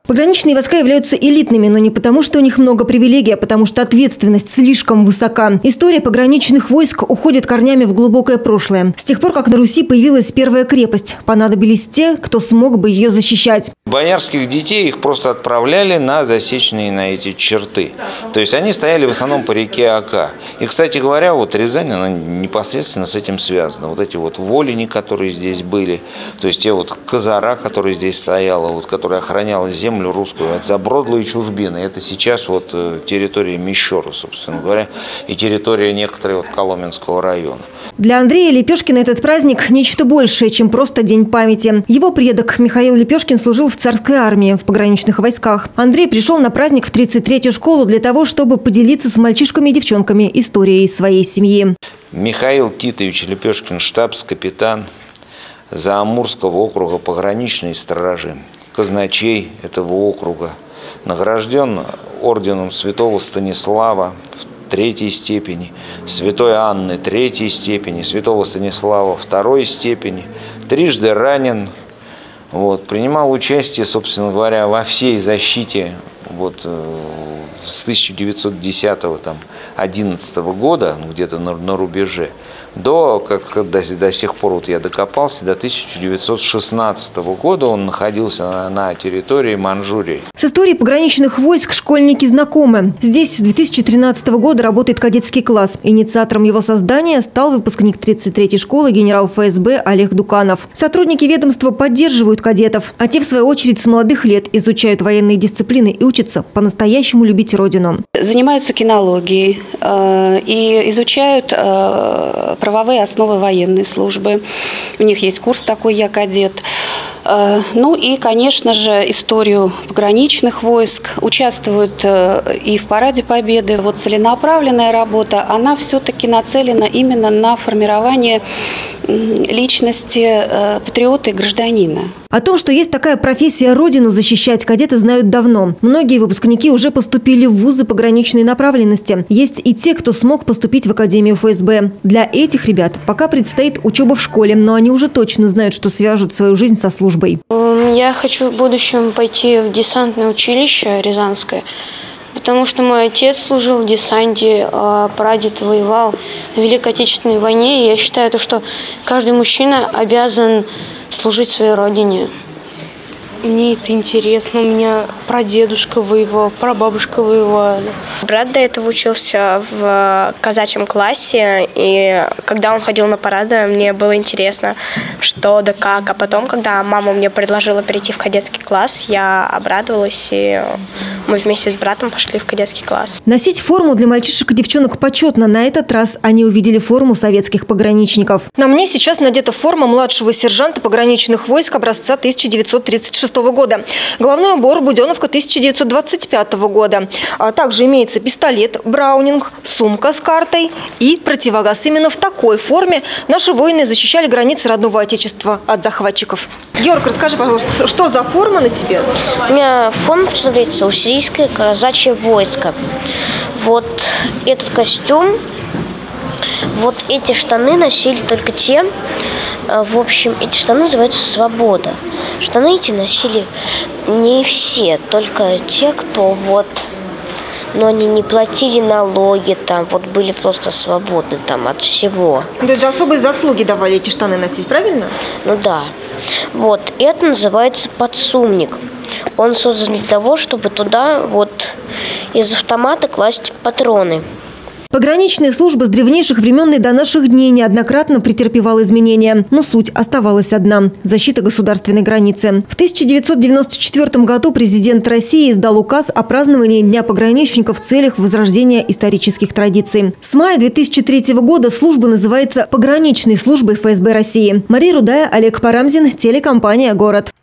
Пограничные войска являются элитными, но не потому, что у них много привилегий, а потому что ответственность слишком высока. История пограничных войск уходит корнями в глубокое прошлое. С тех пор, как на Руси появилась первая крепость, понадобились те, кто смог бы ее защищать. Боярских детей их просто отправляли на засечные на эти черты. То есть они стояли в основном по реке Ока. И, кстати говоря, вот Рязань, она непосредственно с этим связана. Вот эти вот волени, которые здесь были, то есть те вот Козара, которая здесь стояла, вот, которая охраняла землю русскую от забродлой чужбины. Это сейчас вот территория Мещера, собственно говоря, и территория некоторой вот Коломенского района. Для Андрея Лепешкина этот праздник – нечто большее, чем просто День памяти. Его предок Михаил Лепешкин служил в царской армии, в пограничных войсках. Андрей пришел на праздник в 33-ю школу для того, чтобы поделиться с мальчишками и девчонками историей своей семьи. Михаил Титович Лепешкин, штабс-капитан Заамурского округа пограничной стражи, казначей этого округа, награжден орденом святого Станислава в 3-й степени, святой Анны 3-й степени, святого Станислава 2-й степени, трижды ранен, вот, принимал участие, собственно говоря, во всей защите вот, с 1910-11 года, где-то на рубеже, до сих пор вот я докопался, до 1916 года он находился на территории Манчжурии. С историей пограничных войск школьники знакомы. Здесь с 2013 года работает кадетский класс. Инициатором его создания стал выпускник 33-й школы генерал ФСБ Олег Дуканов. Сотрудники ведомства поддерживают кадетов, а те, в свою очередь, с молодых лет изучают военные дисциплины и учатся по-настоящему любить родину. Занимаются кинологией и изучают правовые основы военной службы. У них есть курс такой «Я кадет». Ну и, конечно же, историю пограничных войск. Участвуют и в Параде Победы. Вот целенаправленная работа, она все-таки нацелена именно на формирование личности патриота и гражданина. О том, что есть такая профессия – родину защищать, кадеты знают давно. Многие выпускники уже поступили в вузы пограничной направленности. Есть и те, кто смог поступить в Академию ФСБ. Для этих ребят пока предстоит учеба в школе, но они уже точно знают, что свяжут свою жизнь со службой. Я хочу в будущем пойти в десантное училище Рязанское, потому что мой отец служил в десанте, а прадед воевал на Великой Отечественной войне. И я считаю, что каждый мужчина обязан служить своей родине. Мне это интересно. У меня прадедушка воевал, прабабушка воевала. Брат до этого учился в казачьем классе, и когда он ходил на парады, мне было интересно, что да как. А потом, когда мама мне предложила перейти в кадетский класс, я обрадовалась, и мы вместе с братом пошли в кадетский класс. Носить форму для мальчишек и девчонок почетно. На этот раз они увидели форму советских пограничников. На мне сейчас надета форма младшего сержанта пограничных войск образца 1936 года. Головной убор буденовка 1925 года. А также имеется пистолет Браунинг, сумка с картой и противогаз. Именно в такой форме наши воины защищали границы родного отечества от захватчиков. Георг, расскажи, пожалуйста, что за форма на тебе? У меня форма представляется уссурийское казачье войско. Вот этот костюм, вот эти штаны носили только те. В общем, эти штаны называются «Свобода». Штаны эти носили не все, только те, кто вот, но они не платили налоги, там, вот были просто свободны там от всего. Да, это особые заслуги давали эти штаны носить, правильно? Ну да. Вот, это называется подсумник. Он создан для того, чтобы туда вот из автомата класть патроны. Пограничная служба с древнейших времен и до наших дней неоднократно претерпевала изменения. Но суть оставалась одна – защита государственной границы. В 1994 году президент России издал указ о праздновании Дня пограничников в целях возрождения исторических традиций. С мая 2003 года служба называется Пограничной службой ФСБ России. Мария Рудая, Олег Парамзин, телекомпания «Город».